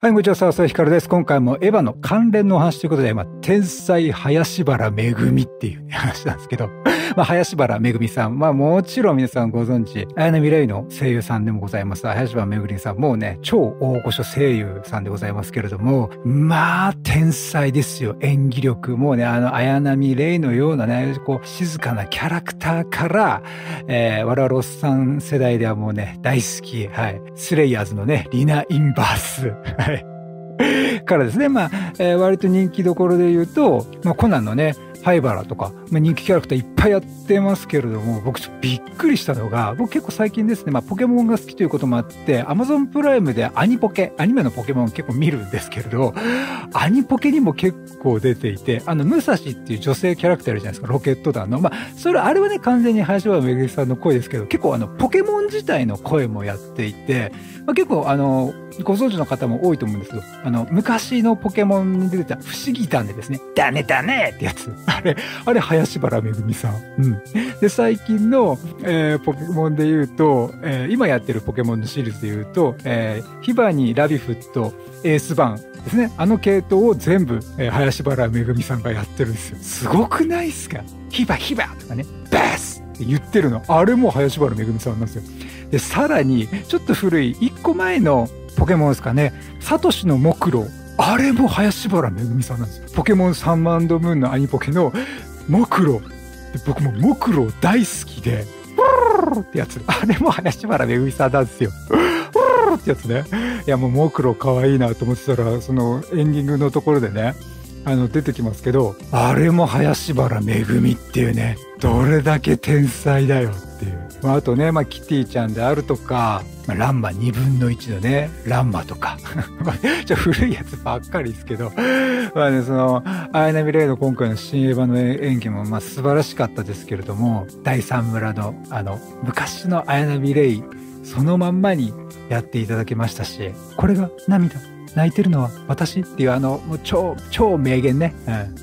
はい、こんにちは、沢ひかるです。今回もエヴァの関連のお話ということで、天才林原めぐみっていう、話なんですけど、林原めぐみさん、もちろん皆さんご存知、綾波レイの声優さんでもございます、林原めぐみさん、もうね、超大御所声優さんでございますけれども、天才ですよ、演技力。もうね、綾波レイのようなね、静かなキャラクターから、我々おっさん世代ではもうね、大好き、スレイヤーズのね、リナ・インバース、からですね、割と人気どころで言うと、コナンのね、灰原とか、人気キャラクターいっぱいやってますけれども、僕ちょっとびっくりしたのが、僕結構最近ですね、ポケモンが好きということもあって、Amazon プライムでアニメのポケモン結構見るんですけれど、アニポケにも結構出ていて、武蔵っていう女性キャラクターいるじゃないですか、ロケット団の。あれはね、完全に林原めぐみさんの声ですけど、結構ポケモン自体の声もやっていて、結構ご存知の方も多いと思うんですけど、昔のポケモンに出てた不思議団でですね、だねってやつ。あれ、林原めぐみさん。で、最近の、ポケモンで言うと、今やってるポケモンのシリーズで言うと、ヒバニ、ラビフット、エースバーンですね。系統を全部、林原めぐみさんがやってるんですよ。すごくないっすか？ヒバとかね、バースって言ってるの。あれも林原めぐみさんなんですよ。で、さらに、ちょっと古い、1個前のポケモンですかね、サトシの木狼。あれも林原めぐみさんなんですよ。ポケモンサンマンドムーンのアニポケの木狼。僕も木狼大好きで、ってやつ。あれも林原めぐみさんなんですよ。ってやつね。いや、もう木狼可愛いなと思ってたら、そのエンディングのところでね、出てきますけど、あれも林原めぐみっていうね、どれだけ天才だよっていう。あとね、キティちゃんであるとか、ランマ2分の1のね、ランマとか。古いやつばっかりですけど、綾波レイの今回の新エヴァの演技も素晴らしかったですけれども、第三村の昔の綾波レイ、そのまんまにやっていただけましたし、これが涙。泣いてるのは私っていうもう超名言ね。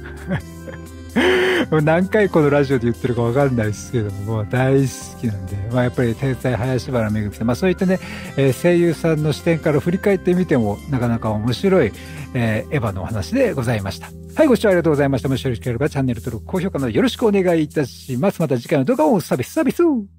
何回このラジオで言ってるか分かんないですけども、大好きなんで、やっぱり天才林原めぐみさん、そういったね、声優さんの視点から振り返ってみても、なかなか面白い、エヴァのお話でございました。はい、ご視聴ありがとうございました。もしよろしければチャンネル登録、高評価などよろしくお願いいたします。また次回の動画をサービス。